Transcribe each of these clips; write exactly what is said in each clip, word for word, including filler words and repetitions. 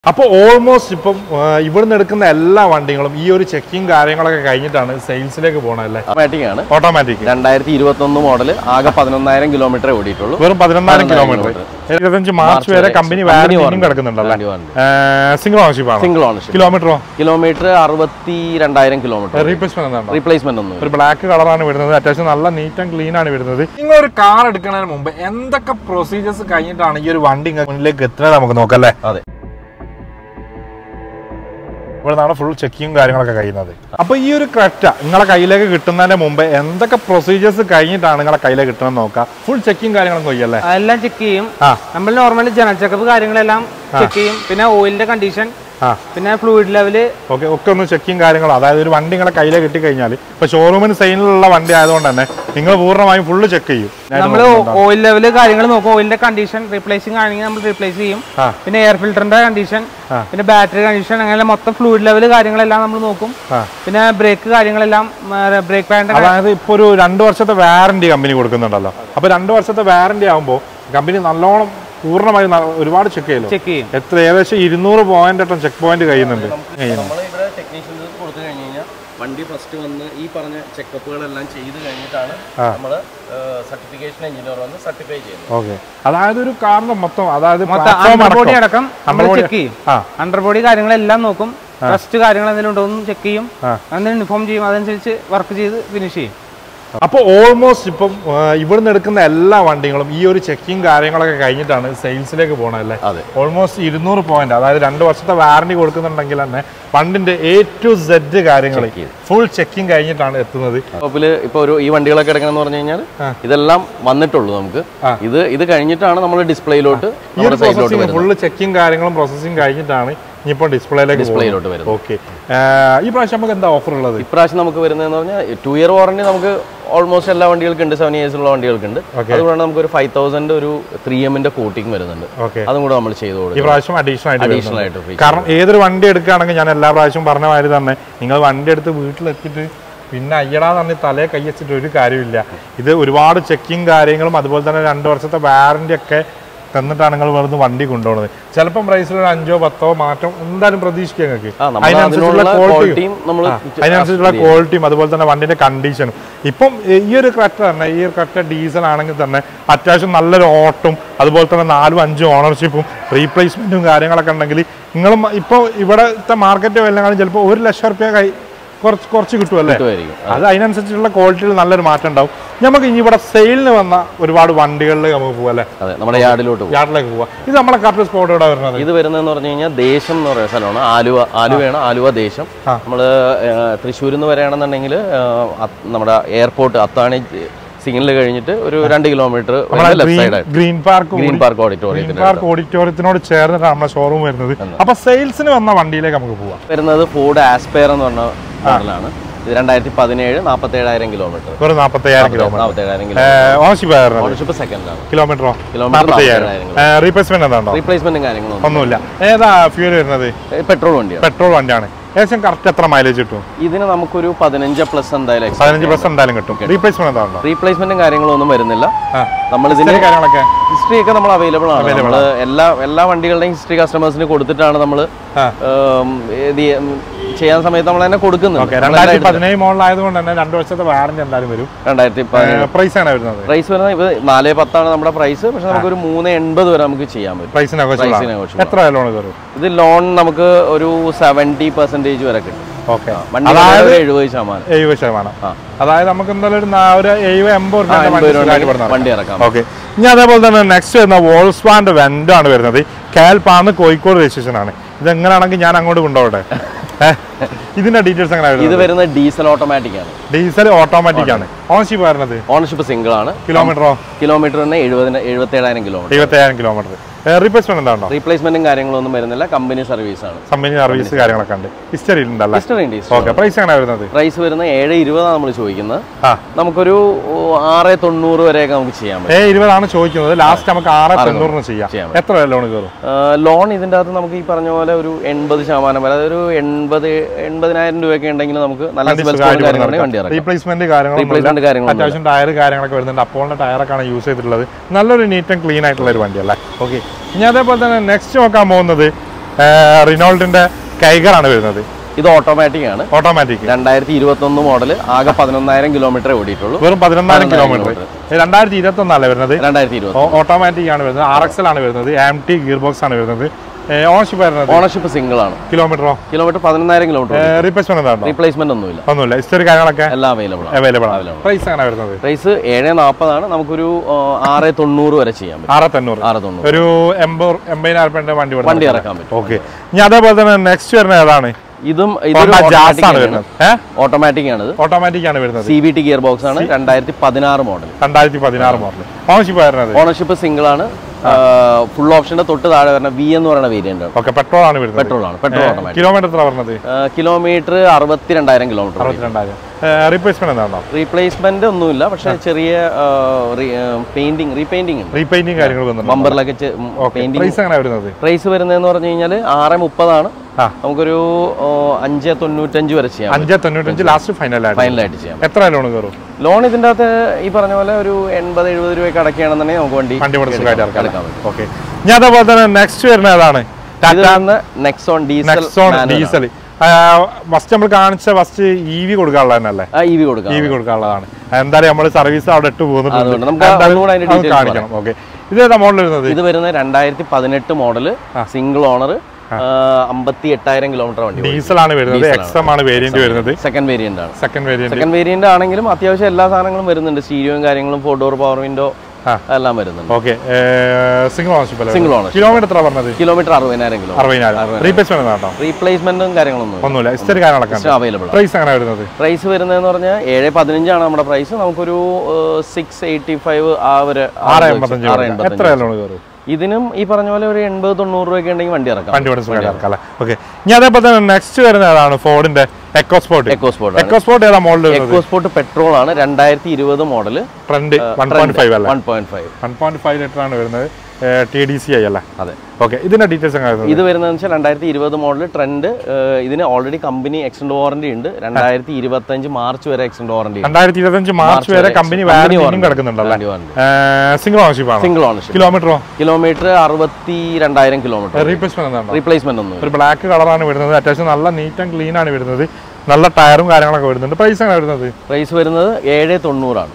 അപ്പോൾ ഓൾമോസ്റ്റ് ഇപ്പം ഇവിടുന്ന് എടുക്കുന്ന എല്ലാ വണ്ടികളും ഈ ഒരു ചെക്കിങ് കാര്യങ്ങളൊക്കെ കഴിഞ്ഞിട്ടാണ് സെയിൽസിലേക്ക് പോകണല്ലേ? ഓട്ടോമാറ്റിക് ആണ്. ഓട്ടോമാറ്റിക് രണ്ടായിരത്തി ഇരുപത്തി ഒന്ന് മോഡൽ, ആകെ പതിനൊന്നായിരം കിലോമീറ്റർ ഓടിയിട്ടുള്ളൂ. വെറും പതിനൊന്നായിരം കിലോമീറ്റർ. ഇരുപത്തഞ്ച് മാർച്ച് വരെ കമ്പനി വാറന്റിയും കിടക്കുന്നുണ്ടല്ലേ? സിംഗിൾ ഓണർഷിപ്പ് ആണ്. Single ownership. കിലോമീറ്ററോ? കിലോമീറ്റർ അറുപത്തി രണ്ടായിരം കിലോമീറ്റർ. റീപ്ലേസ്മെന്റ് റീപ്ലേസ്മെന്റ് ഒന്നും. ഒരു ബ്ലാക്ക് കളറാണ് വരുന്നത്. അത്യാവശ്യം നല്ല നീറ്റ് ആൻഡ് ക്ലീൻ ആണ് വരുന്നത്. നിങ്ങൾ ഒരു കാർ എടുക്കുന്നതിന് മുമ്പ് എന്തൊക്കെ പ്രൊസീജിയേഴ്സ് കഴിഞ്ഞിട്ടാണ് ഈ ഒരു വണ്ടി മുന്നിലേക്ക് എത്തുന്നത് നമുക്ക് നോക്കല്ലേ? അതെ. ഇവിടെ നിന്നാണ് ഫുൾ ചെക്കിങ്ങും കാര്യങ്ങളൊക്കെ കഴിയുന്നത്. അപ്പൊ ഈ ഒരു ക്രെറ്റ നിങ്ങളെ കയ്യിലേക്ക് കിട്ടുന്നതിന് മുമ്പ് എന്തൊക്കെ പ്രൊസീജിയേഴ്സ് കഴിഞ്ഞിട്ടാണ് നിങ്ങളെ കയ്യിലേക്ക് കിട്ടണം നോക്കാം. ഫുൾ ചെക്കിങ് കാര്യങ്ങളൊക്കെ ചെയ്യല്ലേ? എല്ലാം ചെക്ക് ചെയ്യും. നമ്മൾ നോർമലി ജനറൽ ചെക്കപ്പ് കാര്യങ്ങളെല്ലാം ചെക്ക് ചെയ്യും. പിന്നെ ഓയിലിന്റെ കണ്ടീഷൻ, പിന്നെ ഫ്ലൂയിഡ് ലെവല് ഓക്കെ ഒക്കെ ഒന്ന് ചെക്കിങ് കാര്യങ്ങളും. അതായത് ഒരു വണ്ടി നിങ്ങളെ കയ്യിലേക്ക് കിട്ടിക്കഴിഞ്ഞാൽ ഇപ്പൊ ഷോറൂമിന് സൈനിലുള്ള വണ്ടി ആയതുകൊണ്ട് തന്നെ നിങ്ങൾ പൂർണ്ണമായും ഫുള്ള് ചെക്ക് ചെയ്യും. നമ്മൾ ഓയിൽ ലെവല് കാര്യങ്ങൾ നോക്കും. ഓയിലിന്റെ കണ്ടീഷൻ റീപ്ലേസിംഗ് ആണെങ്കിൽ നമ്മൾ റീപ്ലേസ് ചെയ്യും. പിന്നെ എയർ ഫിൽറ്ററിന്റെ കണ്ടീഷൻ, പിന്നെ ബാറ്ററി കണ്ടീഷൻ, അങ്ങനെ മൊത്തം ഫ്ലൂയിഡ് ലെവല് കാര്യങ്ങളെല്ലാം നമ്മൾ നോക്കും. പിന്നെ ബ്രേക്ക് കാര്യങ്ങളെല്ലാം, ബ്രേക്ക് പാഡിന്റെ. അതായത് ഇപ്പൊ ഒരു രണ്ടു വർഷത്തെ വാറന്റി കമ്പനി കൊടുക്കുന്നുണ്ടല്ലോ. അപ്പൊ രണ്ടു വർഷത്തെ വാറന്റി ആകുമ്പോൾ കമ്പനി നല്ലോണം പൂർണ്ണമായും ഒരുപാട് ചെക്ക് ചെയ്യല്ലോ. ചെക്ക് ചെയ്യും. എത്ര ഏകദേശം ഇരുന്നൂറ് പോയിന്റ് എട്ടം ചെക്ക് പോയിന്റ് കഴിയുന്നുണ്ട്. വണ്ടി ഫസ്റ്റ് വന്ന് ഈ പറഞ്ഞ ചെക്കപ്പുകളെല്ലാം ചെയ്ത് കഴിഞ്ഞിട്ടാണ് നമ്മൾ സർട്ടിഫിക്കേഷൻ എഞ്ചിനീയർ വന്ന് സർട്ടിഫൈ ചെയ്യുന്നത്. ഓക്കെ. അതായത് ഒരു കാറിന്റെ മൊത്തം, അതായത് ബോഡി അടക്കം നമ്മൾ ചെക്ക് ചെയ്യും. അണ്ടർ ബോഡി കാര്യങ്ങളെല്ലാം നോക്കും. ഫസ്റ്റ് കാര്യങ്ങൾ എന്തെങ്കിലും ഉണ്ടോ എന്ന് ചെക്ക് ചെയ്യും. എന്തെങ്കിലും ഇൻഫോം ചെയ്യും. അതനുസരിച്ച് വർക്ക് ചെയ്ത് ഫിനിഷ് ചെയ്യും. അപ്പോൾ ഓൾമോസ്റ്റ് ഇപ്പം ഇവിടുന്ന് എടുക്കുന്ന എല്ലാ വണ്ടികളും ഈ ഒരു ചെക്കിങ് കാര്യങ്ങളൊക്കെ കഴിഞ്ഞിട്ടാണ് സെയിൽസിലേക്ക് പോകണല്ലേ? അതെ. ഓൾമോസ്റ്റ് ഇരുന്നൂറ് പോയിന്റ്, അതായത് രണ്ട് വർഷത്തെ വാറന്റി കൊടുക്കുന്നുണ്ടെങ്കിൽ തന്നെ വണ്ടിന്റെ എ ടു സെഡ് കാര്യങ്ങൾ ഫുൾ ചെക്കിങ് കഴിഞ്ഞിട്ടാണ് എത്തുന്നത്. ഇപ്പൊ ഒരു ഈ വണ്ടികളൊക്കെ എടുക്കണം പറഞ്ഞു കഴിഞ്ഞാൽ ഇതെല്ലാം വന്നിട്ടുള്ളൂ നമുക്ക്. ഇത് ഇത് കഴിഞ്ഞിട്ടാണ് നമ്മൾ ഡിസ്പ്ലേയിലോട്ട് ഫുൾ ചെക്കിങ് കാര്യങ്ങളും പ്രോസസ്സിംഗ് കഴിഞ്ഞിട്ടാണ് ഇനിയിപ്പോൾ ഡിസ്പ്ലേയിലേക്ക് ഡിസ്പ്ലേയിലോട്ട് വരും. ഓക്കെ. ഈ പ്രാവശ്യം നമുക്ക് എന്താ ഓഫർ ഉള്ളത്? ഇപ്രാവശ്യം നമുക്ക് വരുന്നതെന്ന് പറഞ്ഞാൽ ടു ഇയർ വാറന്റി നമുക്ക് ഓൾമോസ്റ്റ് എല്ലാ വണ്ടികൾക്കും ഉണ്ട്. സെവൻ ഇയേഴ്സ് ഉള്ള വണ്ടികൾക്കുണ്ട്. അതുകൊണ്ട് നമുക്ക് ഒരു ഫൈവ് തൗസൻഡ് ഒരു ത്രീ എമ്മിന്റെ കോട്ടിംഗ് വരുന്നുണ്ട്. അതും കൂടെ നമ്മൾ ചെയ്തു കൊടുക്കും. ഈ പ്രാവശ്യം അഡീഷണൽ അഡീഷണൽ ആയിട്ട്. കാരണം ഏതൊരു വണ്ടി എടുക്കുകയാണെങ്കിൽ ഞാൻ എല്ലാ പ്രാവശ്യവും പറഞ്ഞ മാതിരി തന്നെ നിങ്ങൾ വണ്ടി എടുത്ത് വീട്ടിലെത്തിയിട്ട് പിന്നെ അയ്യടാന്ന് പറഞ്ഞ് തലയെ കൈ വെച്ചിട്ട് ഒരു കാര്യമില്ല. ഇത് ഒരുപാട് ചെക്കിങ് കാര്യങ്ങളും അതുപോലെ തന്നെ രണ്ട് വർഷത്തെ വാറന്റി ഒക്കെ തന്നിട്ടാണ് നിങ്ങൾ വെറുതെ വണ്ടി കൊണ്ടുപോകുന്നത്. ചിലപ്പം പ്രൈസിൽ ഒരു അഞ്ചോ പത്തോ മാറ്റം എന്തായാലും പ്രതീക്ഷിക്കുക നിങ്ങൾക്ക്. അതിനനുസരിച്ചുള്ള ക്വാളിറ്റിയും അതിനനുസരിച്ചുള്ള ക്വാളിറ്റിയും അതുപോലെ തന്നെ വണ്ടിന്റെ കണ്ടീഷനും. ഇപ്പം ഈ ഒരു ക്രെറ്റ തന്നെ, ഈ ഒരു ക്രെറ്റ ഡീസൽ ആണെങ്കിൽ തന്നെ അത്യാവശ്യം നല്ലൊരു ഓട്ടും അതുപോലെ തന്നെ നാലും അഞ്ചും ഓണർഷിപ്പും റീപ്ലേസ്മെന്റും കാര്യങ്ങളൊക്കെ ഉണ്ടെങ്കിൽ നിങ്ങളും ഇപ്പോൾ ഇവിടുത്തെ മാർക്കറ്റ് വിലകളും ചിലപ്പോൾ ഒരു ലക്ഷം റുപ്യ കൈ കുറച്ച് കുറച്ച് കിട്ടുമല്ലേ? അത് അതിനനുസരിച്ചുള്ള ക്വാളിറ്റിയിൽ നല്ലൊരു മാറ്റം ഉണ്ടാവും. നമുക്ക് ഇനി ഇവിടെ സെയിലിന് വന്ന ഒരുപാട് വണ്ടികളിൽ നമുക്ക് പോകാം അല്ലേ? നമ്മുടെ യാർഡിലോട്ട് യാർഡിലേക്ക് പോവാം. ഇത് നമ്മളെ കറക്റ്റ് സ്പോട്ട് ഇവിടെ വരുന്നത്. ഇത് വരുന്നതെന്ന് പറഞ്ഞു കഴിഞ്ഞാൽ ദേശം എന്ന് പറയുന്ന സ്ഥലമാണ്. ആലുവ ആലുവയാണ്. ആലുവ ദേശം. നമ്മൾ തൃശ്ശൂരിൽ നിന്ന് വരികയാണെന്നുണ്ടെങ്കിൽ നമ്മുടെ എയർപോർട്ട് അത്താണി സിഗ്നൽ കഴിഞ്ഞിട്ട് ഒരു രണ്ട് kilometre green park green park auditorium park ഓഡിറ്റോറിയത്തിനോട് ചേർന്നിട്ടാണ് നമ്മുടെ ഷോറൂം വരുന്നത്. അപ്പൊ സെയിൽസിന് വന്ന വണ്ടിയിലേക്ക് നമുക്ക് പോവാം. വരുന്നത് ഫോർഡ് ആസ്പെയർ എന്ന് പറഞ്ഞ മോഡലാണ്. ഇത് രണ്ടായിരത്തി പതിനേഴ് നാപ്പത്തി ഏഴായിരം കിലോമീറ്റർ. ഒരു നാപ്പത്തേഴായിരം കിലോമീറ്റർ ഓണർഷിപ്പ് സെക്കൻഡാണ്. കിലോമീറ്ററോ? കിലോമീറ്റർ റീപ്ലേസ്മെന്റ് എന്താണോ? റീപ്ലേസ്മെന്റും കാര്യങ്ങളും ഒന്നുമില്ല. ഏതാ ഫ്യൂൽ വരുന്നത്? പെട്രോൾ വണ്ടിയാണ്. പെട്രോൾ വണ്ടിയാണ്. ഏകദേശം കറക്റ്റ് എത്ര മൈലേജ് കിട്ടും ഇതിന്? നമുക്കൊരു പതിനഞ്ച് പ്ലസ് എന്തായാലും പതിനഞ്ച് പ്ലസ് എന്തായാലും കിട്ടും. റീപ്ലേസ്മെന്റ് എന്താണോ? റീപ്ലേസ്മെന്റും കാര്യങ്ങളും ഒന്നും വരുന്നില്ല. നമ്മൾ ഇതിന്റെ കാര്യങ്ങളൊക്കെ ഹിസ്റ്ററി ഒക്കെ നമ്മൾ അവൈലബിൾ ആണ്. നമ്മൾ എല്ലാ എല്ലാ വണ്ടികളുടെയും ഹിസ്റ്ററി കസ്റ്റമേഴ്സിന് കൊടുത്തിട്ടാണ് നമ്മൾ ചെയ്യാൻ സമയത്ത് നമ്മൾ തന്നെ കൊടുക്കുന്നത്. രണ്ടായിരത്തി പതിനേഴ് മോഡലായതുകൊണ്ട് തന്നെ രണ്ടു വർഷത്തെ വാറന്റി എന്തായാലും വരും. രണ്ടായിരത്തി പ്രൈസ് ആണ് വരുന്നത്. പ്രൈസ് വരുന്നത് ഇത് നാല് പത്താണ് നമ്മുടെ പ്രൈസ്. പക്ഷെ നമുക്ക് ഒരു മൂന്ന് എൺപത് വരെ നമുക്ക് ചെയ്യാൻ പറ്റും. പ്രൈസിനെ എത്ര ലോൺ കയറും? ഇത് ലോൺ നമുക്ക് ഒരു സെവന്റി പെർസെന്റേജ് വരെ കിട്ടും. എഴുപത് ശതമാനം എഴുപത് ശതമാനം അതായത് നമുക്ക് എന്തായാലും ഒരു എഴുപത് എൺപത് വണ്ടി ഇറക്കാം. ഓക്കെ. ഇനി അതേപോലെ തന്നെ നെക്സ്റ്റ് വരുന്ന വോൾസ്വാന്റെ വെന്റ് ആണ് വരുന്നത്. കാൽപാന്ന് കോഴിക്കോട് രജിസ്ട്രേഷൻ ആണ്. ഇത് എങ്ങനെയാണെങ്കിൽ ഞാൻ അങ്ങോട്ട് കൊണ്ടുപോകട്ടെ. ഇതിന്റെ ഡീറ്റെയിൽസ് എങ്ങനെയാണ്? ഇത് വരുന്നത് ഡീസൽ ഓട്ടോമാറ്റിക് ആണ്. ഡീസൽ ഓട്ടോമാറ്റിക് ആണ്. ഓണർഷിപ്പ് വരുന്നത്? ഓണർഷിപ്പ് സിംഗിൾ ആണ്. കിലോമീറ്ററോ? കിലോമീറ്ററിന് എഴുപത് എഴുപത്തി ഏഴായിരം കിലോമീറ്റർ. എഴുപത്തി ഏഴായിരം കിലോമീറ്റർ. റീപ്ലേസ്മെന്റ് എന്താണോ? റീപ്ലേസ്മെന്റും കാര്യങ്ങളൊന്നും വരുന്നില്ല. കമ്പനി സർവീസ് ആണ്. കമ്പനി സർവീസ് കാര്യങ്ങളൊക്കെ ഉണ്ട്. ഹിസ്റ്ററി ഉണ്ടല്ലോ? ഹിസ്റ്ററി ഉണ്ട്. ഓക്കെ. പ്രൈസ് എങ്ങനെ വരുന്നത്? പ്രൈസ് വരുന്നത് ഏഴ് ഇരുപതാണ് നമ്മൾ ചോദിക്കുന്നത്. നമുക്കൊരു ആറ് തൊണ്ണൂറ് വരെയൊക്കെ നമുക്ക് ചെയ്യാൻ പറ്റും. ഏഴ് ഇരുപതാണ് ചോദിക്കുന്നത്. ലാസ്റ്റ് നമുക്ക് ആറ് തൊണ്ണൂറിന് ചെയ്യാം. എത്ര ലോൺ കയറും? ലോൺ ഇതിന്റെ അകത്ത് നമുക്ക് ഈ പറഞ്ഞ പോലെ ഒരു എൺപത് ശതമാനം വരെ, ഒരു എൺപത് എൺപതിനായിരം രൂപയൊക്കെ ഉണ്ടെങ്കിൽ നമുക്ക് നല്ല റീപ്ലേസ്മെന്റ് കാര്യങ്ങൾ അത്യാവശ്യം ടയർ കാര്യങ്ങളൊക്കെ വരുന്നുണ്ട്. അപ്പോളിന്റെ ടയറൊക്കെയാണ് യൂസ് ചെയ്തിട്ടുള്ളത്. നല്ലൊരു നീറ്റ് ആൻഡ് ക്ലീൻ ആയിട്ടുള്ള ഒരു വണ്ടിയല്ലേ? ഓക്കെ. ഇനി അതേപോലെ തന്നെ നെക്സ്റ്റ് നോക്കാൻ പോകുന്നത് റിനോൾട്ടിന്റെ കൈകളാണ് വരുന്നത്. ഇത് ഓട്ടോമാറ്റിക് ആണ്, ഓട്ടോമാറ്റിക്. രണ്ടായിരത്തി ഇരുപത്തി ഒന്ന് മോഡൽ, ആകെ പതിനൊന്നായിരം കിലോമീറ്റർ ഓടിയിട്ടുള്ളൂ. വെറും പതിനൊന്നായിരം കിലോമീറ്റർ. രണ്ടായിരത്തി ഇരുപത്തി ഒന്നല്ലേ വരുന്നത്? രണ്ടായിരത്തി ഇരുപത്തി ഓട്ടോമാറ്റിക് ആണ് വരുന്നത്. ആർ എക്സ് എൽ ആണ് വരുന്നത്. എം ടി ഗിയർ ബോക്സ് ആണ് വരുന്നത്. ഓണർഷിപ്പ് വരുന്നത്? ഓണർഷിപ്പ് സിംഗിൾ ആണ്. കിലോമീറ്ററോ? കിലോമീറ്റർ പതിനൊന്നായിരം കിലോമീറ്റർ. റീപ്ലേസ്മെന്റ് റീപ്ലേസ്മെന്റ് ഒന്നുമില്ല. ഒന്നുമില്ല. ഹിസ്റ്ററി കാര്യങ്ങളൊക്കെ എല്ലാം അവൈലബിൾ അവൈലബിൾ ആണ്. പ്രൈസ് ആണ് വരുന്നത്? പ്രൈസ് ഏഴ് നാൽപ്പതാണ്. നമുക്കൊരു ആറ് തൊണ്ണൂറ് വരെ ചെയ്യാൻ പറ്റും. ആറ് തൊണ്ണൂറ് ആറ് തൊണ്ണൂറ് ഒരു എൺപത് എൺപതിനായിരം രൂപ വണ്ടി വണ്ടി ഇറക്കാൻ പറ്റും. ഓക്കെ. ഇനി അതേപോലെ തന്നെ നെക്സ്റ്റ് വരുന്നത് ഏതാണ്? ഇതും ഓട്ടോമാറ്റിക് ആണ്. ഓട്ടോമാറ്റിക് ആണ് വരുന്നത്. C V T gear box ആണ്. രണ്ടായിരത്തി പതിനാറ് മോഡൽ. രണ്ടായിരത്തി പതിനാറ് മോഡൽ. ഓണർഷിപ്പ് വരുന്നത്? ഓണർഷിപ്പ് സിംഗിൾ ആണ്. ഫുൾ ഓപ്ഷന്റെ തൊട്ട് താഴെ വരുന്ന വി എന്ന് പറയുന്ന വേരിയന്റ് ആണ്. ഓക്കെ. പെട്രോൾ ആണ് വരുന്നത്? പെട്രോൾ ആണ്. Petrol automatic. കിലോമീറ്റർ എത്ര പറഞ്ഞത്? കിലോമീറ്റർ അറുപത്തിരണ്ടായിരം കിലോമീറ്റർ. അറുപത്തിരണ്ടായിരം. റീപ്ലേസ്മെന്റ് എന്താണോ? റീപ്ലേസ്മെന്റ് ഒന്നുമില്ല, പക്ഷെ ചെറിയ പെയിന്റിംഗ് റീപെയിന്റിംഗ് റീപെയിന്റിംഗ് കാര്യങ്ങൾ ബമ്പറിലൊക്കെ പെയിന്റിംഗ്. പ്രൈസ് എങ്ങനെ വരുന്നത്? പ്രൈസ് വരുന്നതെന്ന് പറഞ്ഞു കഴിഞ്ഞാൽ ആറ് മുപ്പതാണ്. നമുക്കൊരു അഞ്ച് തൊണ്ണൂറ്റഞ്ച് വരെ ചെയ്യാം. അഞ്ച് തൊണ്ണൂറ്റഞ്ച് ലാസ്റ്റ് ഫൈനലായിട്ട് ഫൈനലായിട്ട് ചെയ്യാം. എത്ര ലോൺ കയറും? ലോൺ ഇതിന്റെ അകത്ത് ഈ പറഞ്ഞ പോലെ ഒരു എൺപത് എഴുപത് രൂപയ്ക്ക് അടക്കുകയാണെന്നുണ്ടെങ്കിൽ നമുക്ക് വണ്ടി വണ്ടി എടുക്കാൻ പറ്റും. ഓക്കെ. ഞാൻ അതേപോലെ തന്നെ നെക്സ്റ്റ് വരുന്ന ഏതാണ്? Nexon diesel. ഡീസൽ ഫസ്റ്റ് നമ്മൾ കാണിച്ച ഫസ്റ്റ് ഇ വി കൊടുക്കാനുള്ള തന്നെയല്ലേ? ഇ വി കൊടുക്കാം. ഇ വി കൊടുക്കാനുള്ളതാണ്. എന്തായാലും നമ്മൾ സർവീസ് അവിടെ ഇട്ട് പോകുന്നുണ്ട്, കാണിക്കണം. ഓക്കെ. ഇത് ഏതാ മോഡൽ വരുന്നത്? ഇത് വരുന്നത് രണ്ടായിരത്തി പതിനെട്ട് മോഡല്, സിംഗിൾ ഓണർ, അമ്പത്തി എട്ടായിരം കിലോമീറ്റർ വണ്ടി. ഡീസൽ ആണ് വരുന്നത്. എക്സ് എം ആണ് വേരിയന്റ് വരുന്നത്. സെക്കൻഡ് വേരിയന്റ് ആണ്. സെക്കൻഡ് വേരിയന്റ് സെക്കൻഡ് വേരിയന്റ് ആണെങ്കിലും അത്യാവശ്യം എല്ലാ സാധനങ്ങളും വരുന്നുണ്ട്. സ്റ്റീരിയോയും കാര്യങ്ങളും ഫോർ ഡോർ പവർ വിൻഡോ എല്ലാം വരുന്നുണ്ട്. Okay. Single ownership. Single owner. Kilometre എത്ര പറഞ്ഞത്? കിലോമീറ്റർ അറുപതിനായിരം കിലോ. അറുപതിനായിരം. റീപ്ലേസ്മെന്റ് ആണോ? റീപ്ലേസ്മെന്റും കാര്യങ്ങളൊന്നും ഒന്നുമില്ല. ഹിസ്റ്ററി കാര്യങ്ങളൊക്കെ അവൈലബിൾ. പ്രൈസ് എങ്ങനെ വരുന്നത്? പ്രൈസ് വരുന്നതെന്ന് പറഞ്ഞാൽ ഏഴ് പതിനഞ്ചാണ് നമ്മുടെ പ്രൈസ്. നമുക്കൊരു സിക്സ് എയ്റ്റി ഫൈവ് ആ ഒരു ആറ് എൺപത്തഞ്ച്. എത്ര ലോൺ കയറും? ഇതിനും ഈ പറഞ്ഞ പോലെ ഒരു എൺപത് തൊണ്ണൂറ് രൂപയ്ക്ക് ഉണ്ടെങ്കിൽ വണ്ടി ഇറക്കാം. വണ്ടി ഇറക്കാം. ഓക്കെ. ഇനി അതേപോലെ തന്നെ നെക്സ്റ്റ് വരുന്ന ഏതാണ്? ഫോർഡിന്റെ EcoSport. EcoSport. EcoSport ഏതാ മോഡൽ? എക്കോ സ്പോർട്ട് പെട്രോൾ ആണ്. രണ്ടായിരത്തി ഇരുപത് model. Trend one point five അല്ല? One point five one point five litre ആണ് വരുന്നത്. ടി ഡി സി ഐ അല്ലേ? അതെ. ഓക്കെ. ഇതിന്റെ ഡീറ്റെയിൽസ് എങ്ങനെ? ഇത് വരുന്നതെന്ന് വെച്ചാൽ രണ്ടായിരത്തി ഇരുപത് മോഡൽ ട്രെൻഡ്. ഇതിന് ഓൾറെഡി കമ്പനി എക്സ്റ്റൻഡ് വാറന്റി ഉണ്ട്. രണ്ടായിരത്തി ഇരുപത്തി അഞ്ച് മാർച്ച് വരെ എക്സ്റ്റൻഡ് വാറന്റി. രണ്ടായിരത്തി ഇരുപത്തി മാർച്ച് വരെ കമ്പനി വാറന്റിയും കിടക്കുന്നുണ്ടല്ലേ? സിംഗിൾ ഓണർഷിപ്പ് ആണ്. Single ownership. കിലോമീറ്ററോ? കിലോമീറ്റർ അറുപത്തി രണ്ടായിരം കിലോമീറ്റർ. റീപ്ലേസ്മെന്റ് റീപ്ലേസ്മെന്റ് ഒന്നും. ഒരു ബ്ലാക്ക് കളറാണ് വരുന്നത്. അത്യാവശ്യം നല്ല നീറ്റ് ആൻഡ് ക്ലീൻ ആണ് വരുന്നത്. നല്ല ടയറും കാര്യങ്ങളൊക്കെ വരുന്നുണ്ട്. പ്രൈസ് എങ്ങനെ വരുന്നത്? പ്രൈസ് വരുന്നത് ഏഴ് തൊണ്ണൂറാണ്.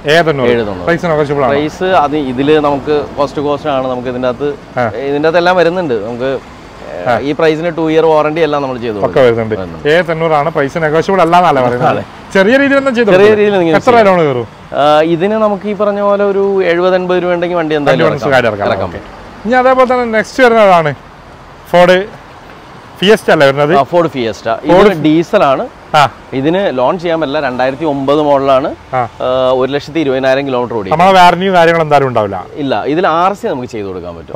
പ്രൈസ് അത് ഇതില് നമുക്ക് കോസ്റ്റ് കോസ്റ്റ് ആണ്. നമുക്ക് ഇതിന്റെ അകത്ത് ഇതിന്റെ അകത്ത് എല്ലാം വരുന്നുണ്ട്. നമുക്ക് ഈ പ്രൈസിന് ടു ഇയർ വാറന്റി എല്ലാം നമ്മൾ ചെയ്തു വരുന്നുണ്ട്. ഏഴ് തൊണ്ണൂറാണ്. പ്രൈസ് നെഗോഷ്യബിൾ അല്ലാന്നല്ലേ പറയുന്നത്? ചെറിയ രീതിയിൽ ചെറിയ രീതിയിൽ ലോൺ കയറും? ഇതിന് നമുക്ക് ഈ പറഞ്ഞ പോലെ ഒരു എഴുപത് എൺപത് രൂപ ഉണ്ടെങ്കിൽ വണ്ടി എന്തായാലും. ഇനി അതേപോലെ തന്നെ നെക്സ്റ്റ് വരുന്നതാണ് ഫോർഡ് ഫിയസ്റ്റ അല്ലേ വരുന്നത്? Ford fiesta. ഇത് ഡീസൽ ആണ്. ഇതിന് ലോൺ ചെയ്യാൻ പറ്റില്ല. രണ്ടായിരത്തി ഒമ്പത് മോഡലാണ്. ഒരു ലക്ഷത്തി ഇരുപതിനായിരം കിലോമീറ്റർ ഓടി. വാറന്റിയും കാര്യങ്ങളും എന്തായാലും ഉണ്ടാവില്ല. ഇല്ല. ഇതിൽ ആർ സി നമുക്ക് ചെയ്ത് കൊടുക്കാൻ പറ്റും.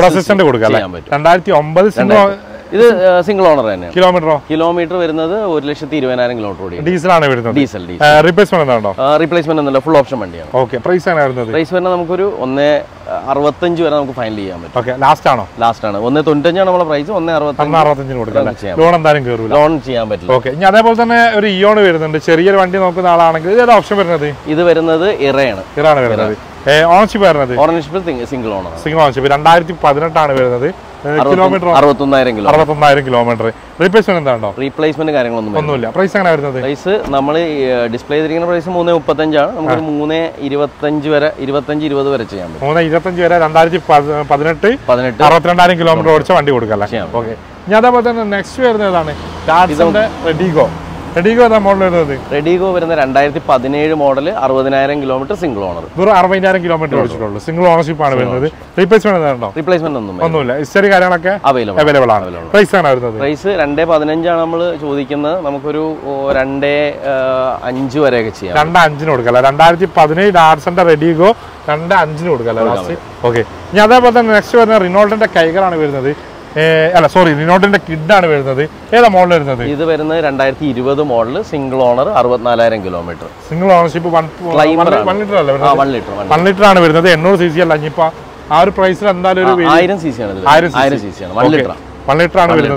രണ്ടായിരത്തി ഒമ്പത് ഇത് സിംഗിൾ ഓണർ തന്നെ. കിലോമീറ്ററോ? കിലോമീറ്റർ വരുന്നത് ഒരു ലക്ഷത്തി ഇരുപതിനായിരം കിലോമീറ്റർ ഓടി. ഡീസൽ ആണ് വരുന്നത്. ഡീസൽ. റീപ്ലേസ്മെന്റ് ഉണ്ടോ? റീപ്ലേസ്മെന്റ് ഒന്നുമില്ല. ഫുൾ ഓപ്ഷൻ വണ്ടിയാണ്. ഓക്കെ. പ്രൈസ് ആണ് വരുന്നത്? പ്രൈസ് വരുന്നത് നമുക്കൊരു ഒന്ന് അറുപത്തഞ്ച് വരെ നമുക്ക് ഫൈനൽ ചെയ്യാൻ പറ്റും. ഓക്കെ. ലാസ്റ്റ് ആണോ? ലാസ്റ്റ് ആണ്. ഒന്ന് തൊണ്ണൂറ്റഞ്ചാണ് നമ്മുടെ പ്രൈസ്. ഒന്ന് അറുപത്തഞ്ച് അറുപത്തഞ്ചിന് കൊടുക്കാം. ലോൺ എന്തായാലും കയറില്ല. ലോൺ ചെയ്യാൻ പറ്റില്ല. ഓക്കെ. ഇനി അതേപോലെ തന്നെ ഒരു ഇയോൺ വരുന്നുണ്ട്. ചെറിയൊരു വണ്ടി നോക്കുന്ന ആളാണെങ്കിൽ ഇത് ഏതാ ഓപ്ഷൻ വരുന്നത്? ഇത് വരുന്നത് ഇറയാണ്. ഇറാണ് വരുന്നത്. ഓണർഷിപ്പ് വരുന്നത്? Ownership single owner. Single ownership. രണ്ടായിരത്തി പതിനെട്ടാണ് വരുന്നത്. കിലോമീറ്റർ അറുപത്തൊന്നായിരം കിലോ അറുപത്തൊന്നായിരം കിലോമീറ്റർ. റീപ്ലേസ്മെന്റ് എന്താണോ? റീപ്ലേസ്മെന്റ് കാര്യങ്ങളൊന്നും ഒന്നുമില്ല. പ്രൈസ് എങ്ങനെ വരുന്നത്? പ്രൈസ് നമ്മൾ ഡിസ്പ്ലേ ചെയ്തിരിക്കുന്ന പ്രൈസ് മൂന്ന് മുപ്പത്തഞ്ചാണ്. നമുക്ക് മൂന്ന് ഇരുപത്തഞ്ച് വരെ ഇരുപത്തഞ്ച് ഇരുപത് വരെ ചെയ്യാൻ പറ്റും. മൂന്ന് ഇരുപത്തഞ്ച് വരെ രണ്ടായിരത്തി പതിനെട്ട് പതിനെട്ട് അറുപത്തിരണ്ടായിരം കിലോമീറ്റർ ഓടിച്ച വണ്ടി കൊടുക്കല്ലേ? ഓക്കെ. ഇനി അതേപോലെ തന്നെ നെക്സ്റ്റ് വരുന്നത് ഏതാണ്? ടാറ്റസിന്റെ റെഡിഗോ. റെഡിഗോ ഏതാ മോഡൽ വരുന്നത്? റെഡിഗോ വരുന്ന രണ്ടായിരത്തി പതിനേഴ് മോഡൽ, അറുപതിനായിരം കിലോമീറ്റർ സിംഗിൾ ഓണർ. വെറും അറുപതിനായിരം കിലോമീറ്റർ ഓടിച്ചിട്ടുള്ളൂ. സിംഗിൾ ഓണർഷിപ്പ് ആണ് വരുന്നത്. റീപ്ലേസ്മെന്റ് ഉണ്ടോ? റീപ്ലേസ്മെന്റ് ഒന്നും ഒന്നുമില്ല. ഹിസ്റ്ററി കാര്യങ്ങളൊക്കെ അവൈലബിൾ ആണ്. പ്രൈസ് ആണ് വരുന്നത്? പ്രൈസ് രണ്ടേ പതിനഞ്ചാണ് നമ്മൾ ചോദിക്കുന്നത്. നമുക്കൊരു രണ്ടേ അഞ്ച് വരെയൊക്കെ ചെയ്യാം. രണ്ട് അഞ്ചിന് കൊടുക്കല്ല. രണ്ടായിരത്തി പതിനേഴ് ഡാറ്റ്സന്റെ റെഡിഗോ രണ്ട് അഞ്ചിന് കൊടുക്കല്ലേ? ഓക്കെ. ഇനി അതേപോലെ തന്നെ നെക്സ്റ്റ് വരുന്ന റിനോൾട്ടിന്റെ കൈകളാണ് വരുന്നത്. അല്ല സോറി, റിനോൾട്ടിന്റെ കിഡ് ആണ് വരുന്നത്. ഏതാ മോഡൽ വരുന്നത്? ഇത് വരുന്നത് രണ്ടായിരത്തി ഇരുപത് മോഡൽ, സിംഗിൾ ഓണർ, അറുപത്തിനാലായിരം kilometre. Single ownership. One litre അല്ലേ? വൺ ലിറ്റർ വൺ ലിറ്റർ ആണ് വരുന്നത്. എണ്ണൂറ് സി സി അല്ല. ഇനിയിപ്പോ ആ ഒരു പ്രൈസിൽ എന്തായാലും ഒരു ആയിരം സി സി ആണ്. ആയിരം സി സി ആണ്. വൺ ലിറ്റർ വൺ ലിറ്റർ ആണ് വരുന്നത്.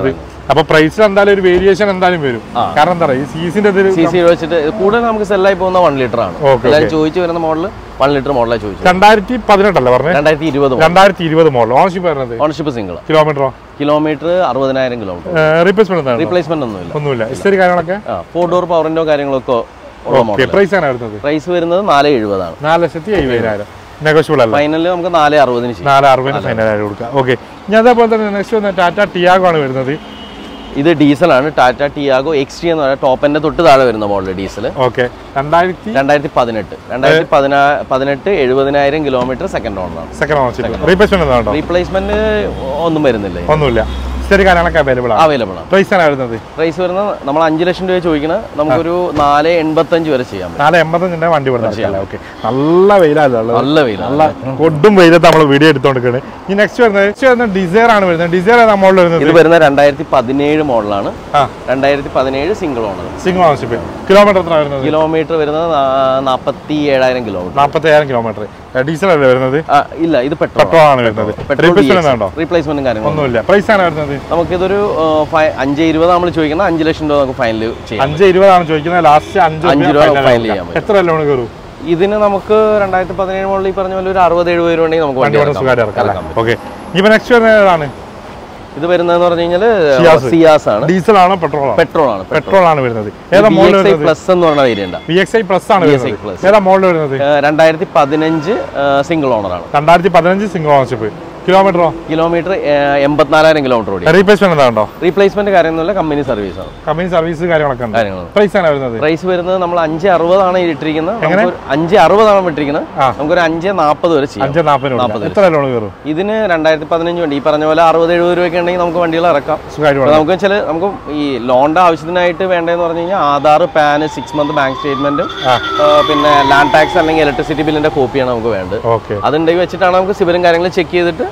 അപ്പൊ പ്രൈസിൽ എന്തായാലും ഒരു വേരിയേഷൻ എന്തായാലും വരും. കാരണം എന്താ പറയുക, ഈ സീസിന്റെ സി സി വെച്ചിട്ട് കൂടുതൽ നമുക്ക് സെല്ലായി പോകുന്ന വൺ ലിറ്റർ ആണ്. എല്ലാവരും ചോദിച്ചു വരുന്ന മോഡൽ വൺ ലിറ്റർ മോഡലാണ് ചോദിച്ചു. രണ്ടായിരത്തി പതിനെട്ടല്ലേ പറഞ്ഞത്? രണ്ടായിരത്തി ഇരുപത് രണ്ടായിരത്തി ഇരുപത് മോഡൽ. ഓണർഷിപ്പ് വരുന്നത്? Ownership single. കിലോമീറ്ററോ? കിലോമീറ്റർ അറുപതിനായിരം കിലോമീറ്റർ. റീപ്ലേസ്മെന്റ് റീപ്ലേസ്മെന്റ് ഒന്നുമില്ല. ഒന്നുമില്ല. ഹിസ്റ്ററി കാര്യങ്ങളൊക്കെ ഫോർ ഡോർ പവറിന്റോ കാര്യങ്ങളൊക്കെ ഉള്ള മോഡൽ. പ്രൈസ് ആണ് വരുന്നത്? പ്രൈസ് വരുന്നത് നാല് എഴുപതാണ്. നാല് ലക്ഷത്തി എഴുപതിനായിരം. നെഗോഷ്യബിൾ അല്ല? ഫൈനലിൽ നമുക്ക് നാല് അറുപതിന് നാല് അറുപതിന് ഫൈനലായിട്ട് കൊടുക്കാം. ഓക്കെ. ഇനി അതേപോലെ തന്നെ നെക്സ്റ്റ് വന്ന ടാറ്റ ടിയാഗോ ആണ് വരുന്നത്. ഇത് ഡീസലാണ്. ടാറ്റ ടിയാഗോ എക്സ് ടി എന്ന് പറയുന്നത് ടോപ്പ് എന്റെ തൊട്ട് താഴെ വരുന്ന മോഡൽ ഡീസൽ. ഓക്കെ. രണ്ടായിരത്തി രണ്ടായിരത്തി പതിനെട്ട് രണ്ടായിരത്തി പതിനാ പതിനെട്ട് എഴുപതിനായിരം കിലോമീറ്റർ സെക്കൻഡ് ഓണറാണ്. Second ownership. റീപ്ലേസ്മെന്റ് റീപ്ലേസ്മെന്റ് ഒന്നും വരുന്നില്ല. ഒന്നുമില്ല. ഹിസ്റ്ററി കാര്യങ്ങളൊക്കെ അവൈലബിൾ ആണ്. അവൈലബിൾ ആണ്. പ്രൈസ് ആണ് വരുന്നത്? പ്രൈസ് വരുന്നത് നമ്മൾ അഞ്ച് ലക്ഷം രൂപ ചോദിക്കുന്നത് നമുക്കൊരു നാല് എൺപത്തഞ്ച് വരെ ചെയ്യാം. നാല് എൺപത്തഞ്ചിന്റെ വണ്ടി കൊടുത്താൽ ഓക്കെ. നല്ല വെയിലല്ലോ? നല്ല വെയിൽ. നല്ല കൊടും വെയിലത്ത് നമ്മൾ വീഡിയോ എടുത്തോണ്ടിരിക്കുന്നത്. ഈ നെക്സ്റ്റ് വരുന്നത് നെക്സ്റ്റ് വരുന്നത് ഡിസയർ ആണ് വരുന്നത്. ഡിസയർ നമ്മൾ വരുന്നത് ഇത് വരുന്ന രണ്ടായിരത്തി പതിനേഴ് മോഡലാണ്. രണ്ടായിരത്തി പതിനേഴ് single owner. Single ownership. Kilometre എത്ര വരുന്നത്? കിലോമീറ്റർ വരുന്നത് നാപ്പത്തി ഏഴായിരം കിലോമീറ്റർ. നാപ്പത്തി ഏഴായിരം കിലോമീറ്റർ. ഡീസൽ അല്ലേ വരുന്നത്? ഇല്ല, ഇത് പെട്രോൾ പെട്രോൾ ആണ് വരുന്നത്. റീപ്ലേസ്മെന്റും കാര്യങ്ങളൊന്നുമില്ല. പ്രൈസ് ആണ് വരുന്നത്? നമുക്കിതൊരു അഞ്ച് ഇരുപത് നമ്മൾ ചോദിക്കുന്നത് അഞ്ച് ലക്ഷം രൂപ നമുക്ക് ഫൈനൽ ചെയ്യാം. അഞ്ച് ഇരുപതാണ് ചോദിക്കുന്നത്. ലാസ്റ്റ് അഞ്ച് രൂപ ഫൈനൽ ചെയ്യാം. എത്ര ലോൺ കയറും ഇതിന്? നമുക്ക് രണ്ടായിരത്തി പതിനേഴ് മോഡൽ ഈ പറഞ്ഞ പോലെ ഒരു അറുപത് എഴുപത് രൂപ ഉണ്ടെങ്കിൽ നമുക്ക് വണ്ടി ഇറക്കാം. ഓക്കെ. ഇപ്പൊ നെക്സ്റ്റ് വരുന്നത് ഏതാണ്? ഇത് വരുന്നതെന്ന് പറഞ്ഞു കഴിഞ്ഞാൽ സിയാസ് ആണ്. ഡീസൽ ആണോ പെട്രോൾ? പെട്രോൾ ആണ്. പെട്രോൾ ആണ് വരുന്നത്. ഏതാ മോഡൽ? പ്ലസ് എന്ന് പറഞ്ഞ variant. V X I plus ആണ് വരുന്നത്. ഏതാ മോഡൽ വരുന്നത്? രണ്ടായിരത്തി പതിനഞ്ച് സിംഗിൾ ഓണർ ആണ്. രണ്ടായിരത്തി പതിനഞ്ച് സിംഗിൾ ഓണർഷിപ്പ്. കിലോമീറ്ററോ? കിലോമീറ്റർ എൺപത്തിനാലായിരം കിലോമീറ്റർ ഓടി. റീപ്ലേസ്മെന്റ് ഉണ്ടോ? റീപ്ലേസ്മെന്റ് കാര്യമൊന്നുമില്ല. കമ്പനി സർവീസ് ആണ്. കമ്പനി സർവീസ് കാര്യങ്ങളൊക്കെ ഉണ്ട്. പ്രൈസ് ആണ് വരുന്നത്? പ്രൈസ് വരുന്നത് നമ്മൾ അഞ്ച് അറുപതാണ് ഇട്ടിരിക്കുന്നത്. അഞ്ച് അറുപതാണ് ഇട്ടിരിക്കുന്നത്. നമുക്കൊരു അഞ്ച് നാൽപ്പത് വരെ ചെയ്യാം. അഞ്ച് നാൽപ്പത്. എത്ര ലോൺ കയറും ഇതിന്? രണ്ടായിരത്തി പതിനഞ്ച് വണ്ടി ഈ പറഞ്ഞ പോലെ അറുപത് എഴുപത് രൂപയൊക്കെ ഉണ്ടെങ്കിൽ നമുക്ക് വണ്ടികൾ ഇറക്കാം. നമുക്ക് ചില നമുക്ക് ഈ ലോണിന്റെ ആവശ്യത്തിനായിട്ട് വേണ്ടതെന്ന് പറഞ്ഞു കഴിഞ്ഞാൽ Aadhaar, PAN, six month bank സ്റ്റേറ്റ്മെന്റും പിന്നെ ലാൻഡ് ടാക്സ് അല്ലെങ്കിൽ ഇലക്ട്രിസിറ്റി ബില്ലിന്റെ കോപ്പിയാണ് നമുക്ക് വേണ്ടത്. അതുണ്ടെങ്കിൽ വെച്ചിട്ടാണ് നമുക്ക് സിവിലും കാര്യങ്ങളും ചെക്ക് ചെയ്തിട്ട്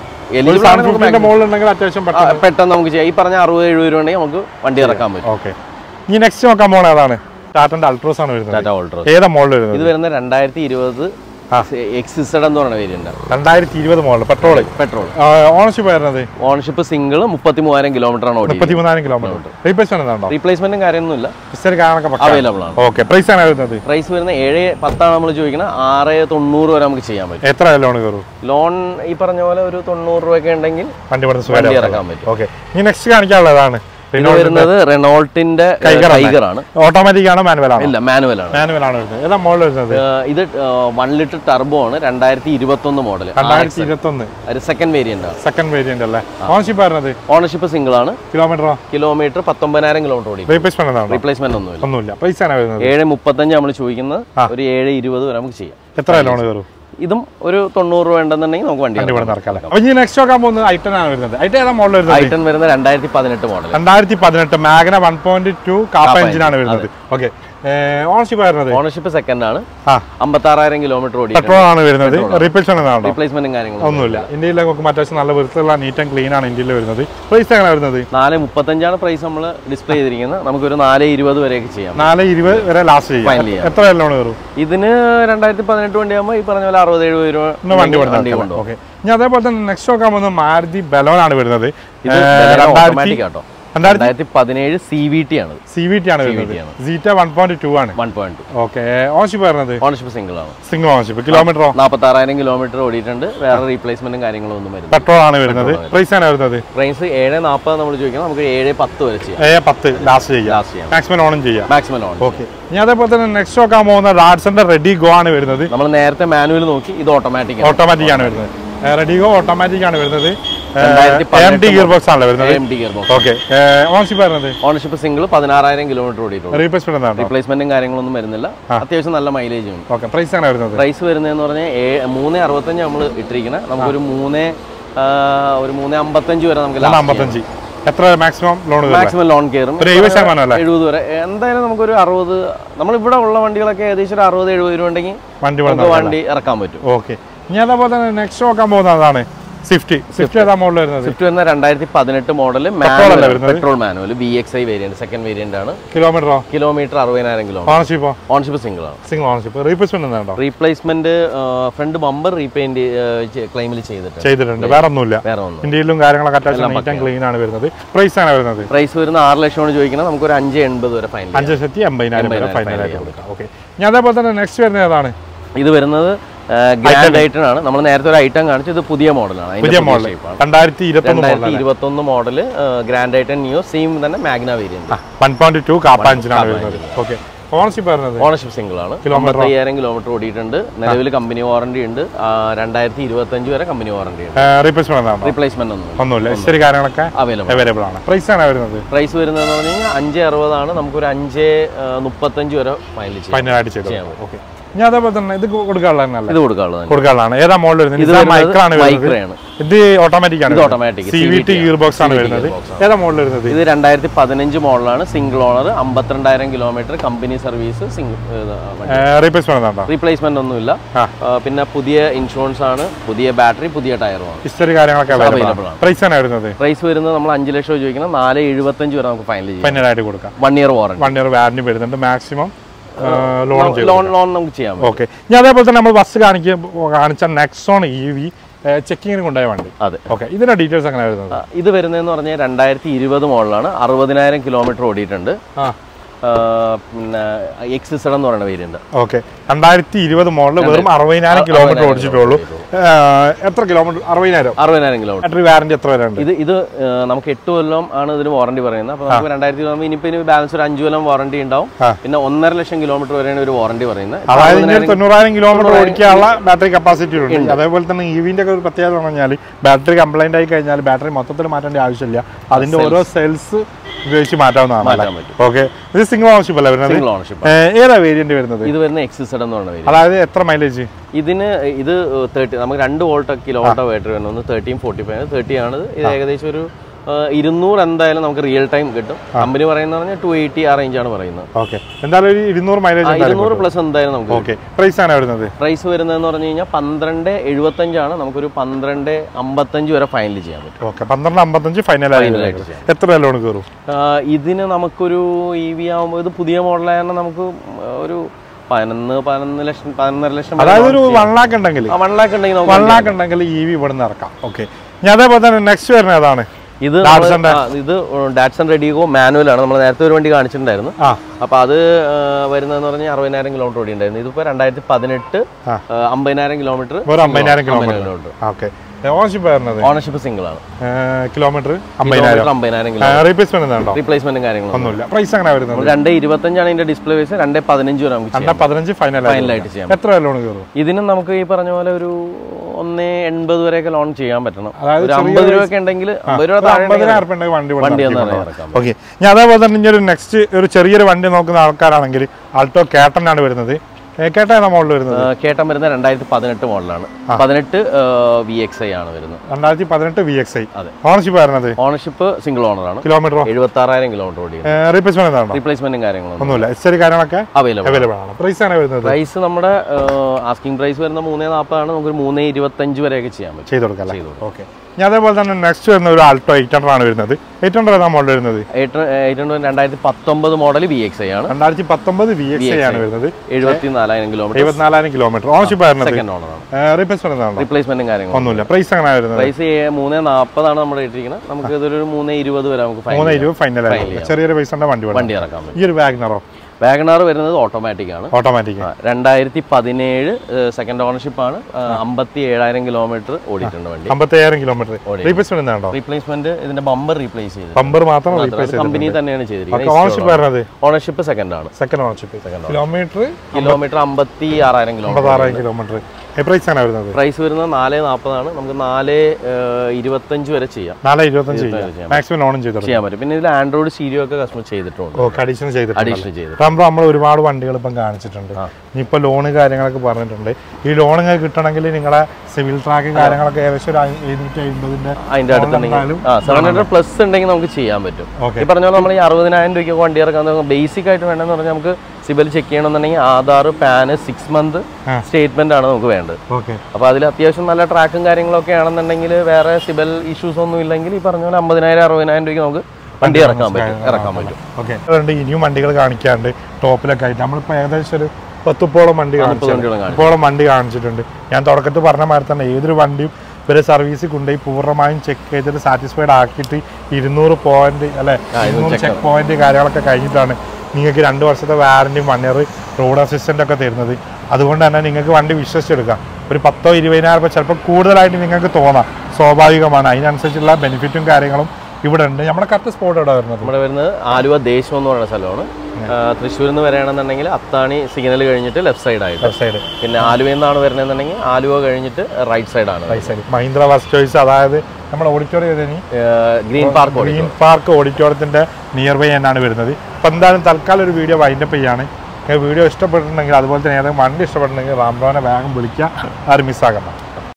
പെട്ടെന്ന് നമുക്ക് ചെയ്യാം. ഈ പറഞ്ഞ അറുപത് എഴുപത് രൂപ ഉണ്ടെങ്കിൽ നമുക്ക് വണ്ടി ഇറക്കാൻ പറ്റും. ഓക്കെ. ഇനി നെക്സ്റ്റ് നോക്കാൻ പോണ ഏതാണ്? ടാറ്റന്റെ അൾട്രോസ് ആണ് വരുന്നത്. ടാറ്റ അൾട്രോസ്. ഏതാ മോഡൽ വരുന്നത്? ഇത് വരുന്നത് രണ്ടായിരത്തി ഇരുപത് എക്സിസഡ് എന്ന് പറയുന്ന വേരിയന്റ്. രണ്ടായിരത്തി ഇരുപത് മോഡൽ. പെട്രോൾ. പെട്രോൾ. ഓണർഷിപ്പ് വരുന്നത്? ഓണർഷിപ്പ് സിംഗിൾ മുപ്പത്തി മൂവായിരം കിലോമീറ്റർ ആണ്. മുപ്പത്തി മൂവായിരം കിലോമീറ്റർ. റീപ്ലേസ്മെന്റ് ഉണ്ടോ? റീപ്ലേസ്മെന്റും കാര്യമൊന്നുമില്ല. അവൈലബിൾ ആണ്. ഓക്കെ. പ്രൈസ് ആണ് വരുന്നത്? പ്രൈസ് വരുന്നത് ഏഴ് പത്താണ് നമ്മൾ ചോദിക്കുന്നത്. ആറ് തൊണ്ണൂറ് വരെ നമുക്ക് ചെയ്യാൻ പറ്റും. എത്ര ലോൺ കയറും? ലോൺ ഈ പറഞ്ഞ പോലെ ഒരു തൊണ്ണൂറ് രൂപയൊക്കെ ഉണ്ടെങ്കിൽ വണ്ടി ഇറക്കാൻ പറ്റും. ഓക്കെ. ഇനി നെക്സ്റ്റ് കാണിക്കാനുള്ളതാണ് വരുന്നത് റെനോൾട്ടിന്റെ ടൈഗർ ആണ്. ഓട്ടോമാറ്റിക് ആണോ മാനുവൽ ആണോ? ഇല്ല, മാനുവൽ ആണ്. മാനുവൽ ആണ് വരുന്നത്. ഏതാ മോഡൽ വരുന്നത്? ഇത് വൺ ലിറ്റർ ടർബോ ആണ്. രണ്ടായിരത്തി ഇരുപത്തി ഒന്ന് മോഡൽ. രണ്ടായിരത്തി ഇരുപത്തി ഒന്ന് സെക്കൻഡ് വേരിയന്റ് ആണ്. സെക്കൻഡ് വേരിയന്റ് അല്ലേ? ഓണർഷിപ്പ് വരുന്നത്? ഓണർഷിപ്പ് സിംഗിൾ ആണ്. കിലോമീറ്ററോ? കിലോമീറ്റർ പത്തൊമ്പതിനായിരം കിലോമീറ്റർ ഓടി. റീപ്ലേസ്മെന്റ് ആണോ? റീപ്ലേസ്മെന്റ് ഒന്നുമില്ല. ഒന്നുമില്ല. പൈസ ആണ് വരുന്നത്? ഏഴ് മുപ്പത്തഞ്ച് നമ്മൾ ചോദിക്കുന്നത്. ഒരു ഏഴ് ഇരുപത് വരെ നമുക്ക് ചെയ്യാം. എത്ര ലോൺ കയറും? ഇതും ഒരു തൊണ്ണൂറ് രൂപ ഉണ്ടെന്നുണ്ടെങ്കിൽ നമുക്ക് വണ്ടി നെക്സ്റ്റ് നോക്കാൻ പോകുന്നത് ഐറ്റൻ ആണ് വരുന്നത്. ഐറ്റൻ ഏതാ മോഡൽ വരുന്നത്? ഐറ്റൻ വരുന്നത് രണ്ടായിരത്തി പതിനെട്ട് മോഡൽ. രണ്ടായിരത്തി പതിനെട്ട് Magna one point two Kappa engine ആണ് വരുന്നത്. ഓക്കെ. ഓണർഷിപ്പ് വരുന്നത്? ഓണർഷിപ്പ് സെക്കൻഡ് ആണ്. അമ്പത്താറായിരം കിലോമീറ്റർ ഓടി. പെട്രോൾ ആണ് വരുന്നത്. റീപ്ലേസ്മെന്റ് ആണോ? റീപ്ലേസ്മെന്റും കാര്യങ്ങളും ഒന്നുമില്ല. ഇന്ത്യയിൽ നമുക്ക് അത്യാവശ്യം നല്ല വൃത്തിയുള്ള നീറ്റ് ആൻഡ് ക്ലീൻ ആണ് ഇന്ത്യയിൽ വരുന്നത്. പ്രൈസ് എങ്ങനെ വരുന്നത്? നാല് മുപ്പത്തഞ്ചാണ് പ്രൈസ് നമ്മൾ ഡിസ്പ്ലേ ചെയ്തിരിക്കുന്നത്. നമുക്കൊരു നാല് ഇരുപത് വരെയൊക്കെ ചെയ്യാം. നാല് ഇരുപത് വരെ ലാസ്റ്റ് ചെയ്യാം. എത്ര ലോൺ കയറും? ഇതിന് രണ്ടായിരത്തി പതിനെട്ട് വണ്ടിയാകുമ്പോൾ ഈ പറഞ്ഞ പോലെ അറുപത് എഴുപത് രൂപ വണ്ടി കൊണ്ടുപോകും. ഓക്കെ. ഇനി അതേപോലെ തന്നെ നെക്സ്റ്റ് നോക്കാൻ പോകുന്നത് മാരുതി ബലോൺ ആണ് വരുന്നത്. Automatic auto. രണ്ടായിരത്തി പതിനേഴ് സി വി ടി ആണ്. സി വി ടി ആണ് വരുന്നത്. സീറ്റ വൺ പോയിന്റ് ടു ആണ്. One point two. Okay. Ownership വരുന്നത്? ഓണർഷിപ്പ് സിംഗിൾ ആണ്. Single ownership. കിലോമീറ്ററോ? നാൽപ്പത്താറായിരം കിലോമീറ്റർ ഓടിയിട്ടുണ്ട്. വേറെ റീപ്ലേസ്മെന്റും കാര്യങ്ങളും ഒന്നും വരുന്നത്. പെട്രോൾ ആണ് വരുന്നത്. പ്രൈസ് ആണ് വരുന്നത്? പ്രൈസ് ഏഴ് നാൽപ്പത് നമ്മൾ ചോദിക്കണം. നമുക്ക് ഏഴ് പത്ത് വരെ ചെയ്യാം. ഏഴ് പത്ത് ലാസ്റ്റ് ചെയ്യാം. മാക്സിമം ഓണും ചെയ്യാം. Maximum on. ഓക്കെ. ഇനി അതേപോലെ തന്നെ നെക്സ്റ്റ് നോക്കാൻ പോകുന്ന റാഡ്സന്റെ റെഡി ഗോ ആണ് വരുന്നത്. നമ്മൾ നേരത്തെ മാനുവൽ നോക്കി. ഇത് ഓട്ടോമാറ്റിക് ഓട്ടോമാറ്റിക് ആണ് വരുന്നത്. റെഡിഗോ ഓട്ടോമാറ്റിക് ആണ് വരുന്നത്. ഓണർഷിപ്പ് സിംഗിൾ പതിനാറായിരം കിലോമീറ്റർ ഓടിയിട്ടുണ്ട്. റീപ്ലേസ്മെന്റും കാര്യങ്ങളൊന്നും വരുന്നില്ല. അത്യാവശ്യം നല്ല മൈലേജ് ഉണ്ട്. പ്രൈസ് വരുന്നതെന്ന് പറഞ്ഞാൽ മൂന്ന് അറുപത്തഞ്ച് നമ്മൾ ഇട്ടിരിക്കുന്നത്. നമുക്കൊരു മൂന്ന് ഒരു മൂന്ന് അമ്പത്തഞ്ച് വരെ നമുക്ക് എത്ര മാക്സിമം ലോൺ മാക്സിമം ലോൺ കയറും. എഴുപത് വരെ എന്തായാലും നമുക്കൊരു അറുപത്. നമ്മൾ ഇവിടെ ഉള്ള വണ്ടികളൊക്കെ ഏകദേശം ഒരു അറുപത് എഴുപത് രൂപ ഉണ്ടെങ്കിൽ വണ്ടി വണ്ടി ഇറക്കാൻ പറ്റും. ഓക്കെ. ഇനി അതേപോലെ തന്നെ നെക്സ്റ്റ് നോക്കാൻ പോകുന്നതാണ് സ്വിഫ്റ്റ് സ്വിഫ്റ്റ് ഏതാ മോഡൽ വരുന്നത്? സ്വിഫ്റ്റ് വരുന്ന രണ്ടായിരത്തി പതിനെട്ട് model petrol manual V X I variant second variant ആണ്. കിലോമീറ്ററോ? കിലോമീറ്റർ അറുപതിനായിരം കിലോമീറ്റർ. ഓണർഷിപ്പോ? ഓണർഷിപ്പ് സിംഗിൾ ആണ്. Single ownership. റീപ്ലേസ്മെന്റ് എന്താ? റീപ്ലേസ്മെന്റ് ഫ്രണ്ട് ബമ്പർ റീപെയിന്റ് ക്ലെയിമിൽ ചെയ്തിട്ടുണ്ട് ചെയ്തിട്ടുണ്ട് വേറെ ഒന്നുമില്ല. വേറെ ഒന്നും ഇന്ത്യയിലും കാര്യങ്ങളൊക്കെ അത്യാവശ്യം നീറ്റ് ആൻഡ് ക്ലീൻ ആണ് വരുന്നത്. പ്രൈസ് ആണ് വരുന്നത്? പ്രൈസ് വരുന്ന ആറ് ലക്ഷമാണ് ചോദിക്കുന്നത്. നമുക്ക് ഒരു അഞ്ച് എൺപത് വരെ ഫൈനൽ അഞ്ച് ലക്ഷത്തി എൺപതിനായിരം വരെ ഫൈനലായിട്ട് കൊടുക്കാം. ഓക്കെ. ഞാൻ അതേപോലെ തന്നെ നെക്സ്റ്റ് വരുന്നത് ഏതാണ്? ഇത് വരുന്നത് ഗ്രാൻഡ് ഐറ്റൺ ആണ്. നമ്മൾ നേരത്തെ ഒരു ഐറ്റം കാണിച്ചു. ഇത് പുതിയ മോഡലാണ്. പുതിയ മോഡൽ രണ്ടായിരത്തി ഇരുപത്തി ഒന്ന് മോഡല് ഗ്രാൻഡ് ഐറ്റൺ നിയോ സെയിം തന്നെ Magna variant one point two Kappa എഞ്ചിനാണ് വരുന്നത്. ഓക്കെ. ഓണർഷിപ്പ് വരുന്നത്? ഓണർഷിപ്പ് സിംഗിൾ ആണ്. കിലോമീറ്റർ അയ്യായിരം കിലോമീറ്റർ ഓടിയിട്ടുണ്ട്. നിലവിൽ കമ്പനി വാറണ്ടി ഉണ്ട്. രണ്ടായിരത്തി ഇരുപത്തി അഞ്ച് വരെ കമ്പനി വാറണ്ടി ഉണ്ട്. റീപ്ലേസ്മെന്റ് റീപ്ലേസ്മെന്റ് ഒന്നും ഒന്നുമില്ല. ഹിസ്റ്ററി കാര്യങ്ങളൊക്കെ അവൈലബിൾ ആണ്. പ്രൈസ് ആണ് വരുന്നത്? പ്രൈസ് വരുന്നത് എന്ന് പറഞ്ഞു കഴിഞ്ഞാൽ അഞ്ച് അറുപതാണ്. നമുക്കൊരു അഞ്ച് മുപ്പത്തഞ്ച് വരെ ഫൈനൽ ഫൈനലായിട്ട് ചെയ്യാം. ഓക്കെ. ഞാൻ അതേപോലെ തന്നെ ഇത് കൊടുക്കാനുള്ളതാണ്. ഇത് കൊടുക്കാനുള്ളതാണ്. കൊടുക്കാനുള്ളതാണ്. ഏതാ മോഡൽ വരുന്നത്? ഇത് മൈക്രാണ് വരുന്നത്. ഇത് ഓട്ടോമാറ്റിക് ആണ്. Automatic C V T gear box ആണ് വരുന്നത്. ഏതാ മോഡൽ വരുന്നത്? ഇത് രണ്ടായിരത്തി പതിനഞ്ച് മോഡലാണ്. സിംഗിൾ ഓണർ അമ്പത്തിരണ്ടായിരം kilometre company service. Replacement replacement ഒന്നുമില്ല. പിന്നെ പുതിയ ഇൻഷുറൻസ് ആണ്. പുതിയ ബാറ്ററി, പുതിയ ടയറുമാണ്. ഹിസ്റ്ററി കാര്യങ്ങളൊക്കെ അവൈലബിൾ ആണ്. പ്രൈസ് ആണ് വരുന്നത്? പ്രൈസ് വരുന്നത് നമ്മൾ അഞ്ച് ലക്ഷം ചോദിക്കുന്നത്. നാല് എഴുപത്തഞ്ച് വരെ നമുക്ക് ഫൈനൽ ചെയ്യാം. ഫൈനലായിട്ട് കൊടുക്കാം. One year warranty. One year warranty വരുന്നുണ്ട്. മാക്സിമം ലോൺ ലോൺ നമുക്ക് ചെയ്യാം. ഓക്കെ. ഞാൻ അതേപോലെ തന്നെ നമ്മൾ ബസ് കാണിക്ക കാണിച്ച നെക്സോൺ ഇ വി ചെക്കിങ്ങിന് കൊണ്ടുപോയ വണ്ടി. അതെ. ഓക്കെ. ഇതിന്റെ ഡീറ്റെയിൽസ് എങ്ങനെ വരുന്നത്? ഇത് വരുന്നതെന്ന് പറഞ്ഞാൽ രണ്ടായിരത്തി ഇരുപത് മോഡലാണ്. അറുപതിനായിരം കിലോമീറ്റർ ഓടിയിട്ടുണ്ട്. പിന്നെ എക്സിസഡ് എന്ന് പറയുന്ന വേരിയന്റ്. ഓക്കെ. രണ്ടായിരത്തി ഇരുപത് മോഡൽ വെറും അറുപതിനായിരം കിലോമീറ്റർ ഓടിച്ചിട്ടുള്ളൂ. എത്ര കിലോമീറ്റർ? അറുപതിനായിരം അറുപതിനായിരം കിലോമീറ്റർ. ബാറ്ററി വാറണ്ടി എത്ര വരെ ഉണ്ട്? ഇത് ഇത് നമുക്ക് എട്ട് കൊല്ലം ആണ് ഇതിന് വാറണ്ടി പറയുന്നത്. അപ്പൊ നമുക്ക് രണ്ടായിരത്തി ഇരുപത് ഇനിയിപ്പോ ഇനി ബാലൻസ് ഒരു അഞ്ചു കൊല്ലം വാറണ്ടി ഉണ്ടാവും. പിന്നെ ഒന്നര ലക്ഷം കിലോമീറ്റർ വരെയാണ് ഒരു വാറണ്ടി പറയുന്നത്. അതായത് തൊണ്ണൂറായിരം കിലോമീറ്റർ ഓടിക്കാനുള്ള ബാറ്ററി കപ്പാസിറ്റി ഉണ്ട്. അതേപോലെ തന്നെ ഇവിന്റെ ഒക്കെ ഒരു പ്രത്യേകത പറഞ്ഞാൽ ബാറ്ററി കംപ്ലൈന്റ് ആയി കഴിഞ്ഞാൽ ബാറ്ററി മൊത്തത്തിൽ മാറ്റേണ്ട ആവശ്യമില്ല. അതിന്റെ ഓരോ സെൽസ് ഉപയോഗിച്ച് മാറ്റാവുന്നതാണ്. ഓക്കെ. ഇത് സിംഗിൾ ഓണർഷിപ്പ് അല്ല വരുന്നത്? Single ownership. ഏതാ വേരിയന്റ് വരുന്നത്? ഇത് വരുന്ന എക്സിസഡ് എന്ന് പറയുന്ന വേരിയന്റ്. അതായത് എത്ര മൈലേജ്? ഇതിന് ഇത് തേർട്ടി നമുക്ക് രണ്ട് വോൾട്ട് കിലോ വോൾട്ടോ ബാറ്ററി വരുന്നത്. ഒന്ന് തേർട്ടീൻ ഫോർട്ടി ഫൈവ് തേർട്ടി ആണ്. ഇത് ഏകദേശം ഒരു ഇരുന്നൂറ് എന്തായാലും നമുക്ക് റിയൽ ടൈം കിട്ടും. കമ്പനി പറയുന്നത് ടു എയ്റ്റി ആ റേഞ്ച് ആണ് പറയുന്നത്. ഓക്കെ. എന്തായാലും ഒരു ഇരുന്നൂറ് മൈലേജ് ഇരുന്നൂറ് പ്ലസ് എന്തായാലും നമുക്ക്. ഓക്കെ. പ്രൈസ് ആണ് വരുന്നത്? പ്രൈസ് വരുന്നതെന്ന് പറഞ്ഞു കഴിഞ്ഞാൽ പന്ത്രണ്ട് എഴുപത്തഞ്ചാണ്. നമുക്കൊരു പന്ത്രണ്ട് അമ്പത്തഞ്ച് വരെ ഫൈനൽ ചെയ്യാൻ പറ്റും. ഓക്കെ. പന്ത്രണ്ട് അമ്പത്തഞ്ച് ഫൈനലായിട്ട്. എത്ര ലോൺ കയറും ഇതിന്? നമുക്കൊരു ഇ വി ആകുമ്പോൾ ഇത് പുതിയ മോഡലായ നമുക്ക് ഒരു പതിനൊന്ന് പതിനൊന്ന് ലക്ഷം പതിനൊന്നര ലക്ഷം. അതായത് ഒരു വൺ ലാക്ക് ഉണ്ടെങ്കിൽ വൺ ലാക്ക് ഉണ്ടെങ്കിൽ വൺ ലാക്ക് ഉണ്ടെങ്കിൽ ഇ വി ഇവിടെ നിന്ന് ഇറക്കാം. ഓക്കെ. ഞാൻ അതേപോലെ തന്നെ നെക്സ്റ്റ് വരുന്നത് ഏതാണ്? ഇത് ഇത് ഡാറ്റ്സൺ റെഡിഗോ മാനുവൽ ആണ്. നമ്മൾ നേരത്തെ ഒരു വണ്ടി കാണിച്ചിട്ടുണ്ടായിരുന്നു. അപ്പൊ അത് വരുന്നതെന്ന് പറഞ്ഞാൽ അറുപതിനായിരം കിലോമീറ്റർ ഓടി ഉണ്ടായിരുന്നു. ഇതിപ്പോ രണ്ടായിരത്തി പതിനെട്ട് അമ്പതിനായിരം കിലോമീറ്റർ. അമ്പതിനായിരം കിലോമീറ്റർ. ഓക്കെ. ഓണർഷിപ്പ് സിംഗിൾ ആണ്. കിലോമീറ്റർ റീപ്ലേസ്മെന്റും കാര്യങ്ങളും ഒന്നുമില്ല. പ്രൈസ് അങ്ങനെ വരുന്നത്? രണ്ട് ഇരുപത്തഞ്ചാണ് ഇതിന്റെ ഡിസ്പ്ലേ വൈസ്. രണ്ട് പതിനഞ്ച് വരെ നമുക്ക് പതിനഞ്ച് ഫൈനലായിട്ട് ചെയ്യാം. എത്ര ലോൺ കയറും? ഇതിനും നമുക്ക് ഈ പറഞ്ഞ പോലെ ഒരു ഒന്ന് എൺപത് വരെയൊക്കെ ലോൺ ചെയ്യാൻ പറ്റണം. ഒരു അമ്പത് രൂപ ഒക്കെ ഉണ്ടെങ്കിൽ വണ്ടി ഓക്കെ. ഞാൻ അതേപോലെ തന്നെ ഇനി ഒരു നെക്സ്റ്റ് ഒരു ചെറിയൊരു വണ്ടി നോക്കുന്ന ആൾക്കാരാണെങ്കിൽ ആൾട്ടോ കേട്ടൻ ആണ് വരുന്നത്. കേട്ടൻ മോഡൽ വരുന്നത്? കേട്ടൻ വരുന്നത് രണ്ടായിരത്തി പതിനെട്ട് മോഡലാണ്. പതിനെട്ട് വി എക്സ് ഐ ആണ് വരുന്നത്. രണ്ടായിരത്തി പതിനെട്ട് വി എക്സ് ഐ. ഓണർഷിപ്പ് വരുന്നത്? ഓണർഷിപ്പ് സിംഗിൾ ഓണർ ആണ്. കിലോമീറ്റർ എഴുപത്തി ആറായിരം കിലോമീറ്റർ ഓടി. റീപ്ലേസ്മെന്റ് റീപ്ലേസ്മെന്റും കാര്യങ്ങളും ഒന്നുമില്ല. ഹിസ്റ്ററി കാര്യങ്ങളൊക്കെ അവൈലബിൾ ആണ്. പ്രൈസ് ആണ് വരുന്നത്? പ്രൈസ് നമ്മുടെ ആസ്കിംഗ് പ്രൈസ് വരുന്ന മൂന്നേ നാൽപ്പതാണ്. നമുക്ക് മൂന്നേ ഇരുപത്തഞ്ച് വരെയൊക്കെ ചെയ്യാൻ പറ്റും. ചെയ്ത് കൊടുക്കാം. ഓക്കെ. ഞാൻ അതേപോലെ തന്നെ നെക്സ്റ്റ് വരുന്ന ഒരു ആൾട്ടോ എയ്റ്റ് ഹൺഡ്രഡ് ആണ് വരുന്നത്. എയ്റ്റ് ഹൺഡ്രഡ് ഏതാ മോഡൽ വരുന്നത്? എയ്റ്റ് ഹൺഡ്രഡ് രണ്ടായിരത്തി പത്തൊമ്പത് മോഡൽ വി എക്സ് ഐ ആണ്. രണ്ടായിരത്തി പത്തൊമ്പത് വി എക്സ് ഐ ആണ് വരുന്നത്. എഴുപത്തിനാലായിരം കിലോമീറ്റർ. എഴുപത്തിനാലായിരം കിലോമീറ്റർ. ഓണർഷിപ്പ് ആയിരുന്നു. സെക്കൻഡ് ഓണർ ആണ്. റീപ്ലേസ്മെന്റ് റീപ്ലേസ്മെന്റും കാര്യങ്ങളും ഒന്നുമില്ല. പ്രൈസ് അങ്ങനെ വരുന്നത്? പ്രൈസ് മൂന്നേ നാൽപ്പതാണ് നമ്മൾ ഇട്ടിരിക്കുന്നത്. നമുക്ക് ഇതൊരു മൂന്നേ ഇരുപത് വരെ നമുക്ക് മൂന്നേ ഇരുപത് ഫൈനലായി. ചെറിയൊരു പൈസ വണ്ടി വണ്ടി ഇറക്കാൻ പറ്റും. ഈ ഒരു വാഗ്നറോ? വാഗണാർ വരുന്നത് ഓട്ടോമാറ്റിക് ആണ്. ഓട്ടോമാറ്റിക് രണ്ടായിരത്തി പതിനേഴ് സെക്കൻഡ് ഓണർഷിപ്പ് ആണ്. അമ്പത്തി ഏഴായിരം കിലോമീറ്റർ ഓടിയിട്ടുണ്ട് വണ്ടി. അമ്പത്തി ഏഴായിരം കിലോമീറ്റർ. റീപ്ലേസ്മെന്റ് റീപ്ലേസ്മെന്റ് ഇതിന്റെ ബമ്പർ റീപ്ലേസ് ചെയ്തു. ബമ്പർ മാത്രം കമ്പനി തന്നെയാണ് ചെയ്തിരിക്കുന്നത്. ഓണർഷിപ്പ് വരുന്നത്? ഓണർഷിപ്പ് സെക്കൻഡ് ആണ്. Second ownership. കിലോമീറ്റർ കിലോമീറ്റർ അമ്പത്തി ആറായിരം കിലോമീറ്റർ. ആറായിരം കിലോമീറ്റർ. പ്രൈസ് ആണ് വരുന്നത്? പ്രൈസ് വരുന്നത് നാല് നാൽപ്പതാണ്. നമുക്ക് നാല് ഇരുപത്തഞ്ച് വരെ ചെയ്യാം. നാല് ഇരുപത്തഞ്ച് മാക്സിമം ലോണും ചെയ്യാൻ പറ്റും. പിന്നെ ഇതിൽ ആൻഡ്രോയിഡ് സ്റ്റീരിയോ ഒക്കെ കസ്റ്റമർ ചെയ്തിട്ടുണ്ട്. അഡീഷണൽ ചെയ്തിട്ടുണ്ട്. നമ്മൾ ഒരുപാട് വണ്ടികൾ ഇപ്പം കാണിച്ചിട്ടുണ്ട്. ഇനിയിപ്പോൾ ലോണ് കാര്യങ്ങളൊക്കെ പറഞ്ഞിട്ടുണ്ട്. ഈ ലോൺ നിങ്ങൾക്ക് കിട്ടണമെങ്കിൽ നിങ്ങളെ സിവിൽ ട്രാക്ക് കാര്യങ്ങളൊക്കെ ഏകദേശം ഒരു എഴുന്നൂറ്റി അമ്പതിന്റെ അതിന്റെ അടുത്തുണ്ടെങ്കിൽ സെവൻ ഹൺഡ്രഡ് പ്ലസ് ഉണ്ടെങ്കിൽ നമുക്ക് ചെയ്യാൻ പറ്റും. ഈ പറഞ്ഞ പോലെ നമ്മൾ ഈ അറുപതിനായിരം രൂപയ്ക്ക് വണ്ടി ഇറക്കാൻ ബേസിക് ആയിട്ട് വേണമെന്ന് പറഞ്ഞാൽ നമുക്ക് സിബിൽ ചെക്ക് ചെയ്യണമെന്നുണ്ടെങ്കിൽ Aadhaar PAN six month statement ആണ് നമുക്ക് വേണ്ടത്. അപ്പോൾ അതിൽ അത്യാവശ്യം നല്ല ട്രാക്കും കാര്യങ്ങളൊക്കെ ആണെന്നുണ്ടെങ്കിൽ വേറെ സിബിൽ ഇഷ്യൂസ് ഒന്നും ഇല്ലെങ്കിൽ ഈ പറഞ്ഞ പോലെ അമ്പതിനായിരം അറുപതിനായിരം രൂപയ്ക്ക് നമുക്ക് വണ്ടി ഇറക്കാൻ പറ്റും ഇറക്കാൻ പറ്റും ഓക്കെ. ഇനിയും വണ്ടികൾ കാണിക്കാണ്ട് ടോപ്പിലൊക്കെ ആയിട്ട് നമ്മളിപ്പോൾ ഏകദേശം ഒരു പത്തുപ്പോളം വണ്ടി കാണിച്ചോളം വണ്ടി കാണിച്ചിട്ടുണ്ട്. ഞാൻ തുടക്കത്തിൽ പറഞ്ഞ മാതിരി തന്നെ ഏതൊരു വണ്ടിയും ഇവരെ സർവീസിൽ കൊണ്ടുപോയി പൂർണ്ണമായും ചെക്ക് ചെയ്തിട്ട് സാറ്റിസ്ഫൈഡ് ആക്കിയിട്ട് ഇരുന്നൂറ് പോയിന്റ് അല്ലെ ഇരുന്നൂറ് ചെക്ക് പോയിന്റ് കാര്യങ്ങളൊക്കെ കഴിഞ്ഞിട്ടാണ് നിങ്ങൾക്ക് രണ്ട് വർഷത്തെ വാറന്റിയും വൺ ഇയർ റോഡ് അസിസ്റ്റൻ്റ് ഒക്കെ തരുന്നത്. അതുകൊണ്ട് തന്നെ നിങ്ങൾക്ക് വണ്ടി വിശ്വസിച്ചെടുക്കാം. ഒരു പത്തോ ഇരുപതിനായിരം രൂപ ചിലപ്പോൾ കൂടുതലായിട്ട് നിങ്ങൾക്ക് തോന്നാം, സ്വാഭാവികമാണ്. അതിനനുസരിച്ചുള്ള ബെനിഫിറ്റും കാര്യങ്ങളും ഇവിടെ ഉണ്ട്. നമ്മുടെ കറക്റ്റ് സ്പോട്ട് ഇവിടെ വരുന്നത് ഇവിടെ വരുന്നത് ആലുവ ദേശം എന്ന് പറയുന്ന സ്ഥലമാണ്. തൃശ്ശൂരിൽ നിന്ന് വരികയാണെന്നുണ്ടെങ്കിൽ അത്താണി സിഗ്നൽ കഴിഞ്ഞിട്ട് ലെഫ്റ്റ് സൈഡ് ആയിട്ട് ലെഫ്റ്റ് സൈഡ്. പിന്നെ ആലുവയിൽ നിന്നാണ് വരുന്നതെന്നുണ്ടെങ്കിൽ ആലുവ കഴിഞ്ഞിട്ട് റൈറ്റ് സൈഡ് ആണ്. Right side Mahindra first choice, അതായത് നമ്മുടെ auditorium green park green park ഓഡിറ്റോറിയത്തിന്റെ നിയർ ബൈ എന്നാണ് വരുന്നത്. അപ്പം എന്തായാലും തൽക്കാലം ഒരു വീഡിയോ വൈൻഡപ്പ് ചെയ്യാണ്. വീഡിയോ ഇഷ്ടപ്പെട്ടിട്ടുണ്ടെങ്കിൽ അതുപോലെ തന്നെ ഏതെങ്കിലും വണ്ടി ഇഷ്ടപ്പെട്ടിട്ടുണ്ടെങ്കിൽ റാംബ്രോനെ വേഗം വിളിക്കുക, ആരും മിസ്സാക്കണം.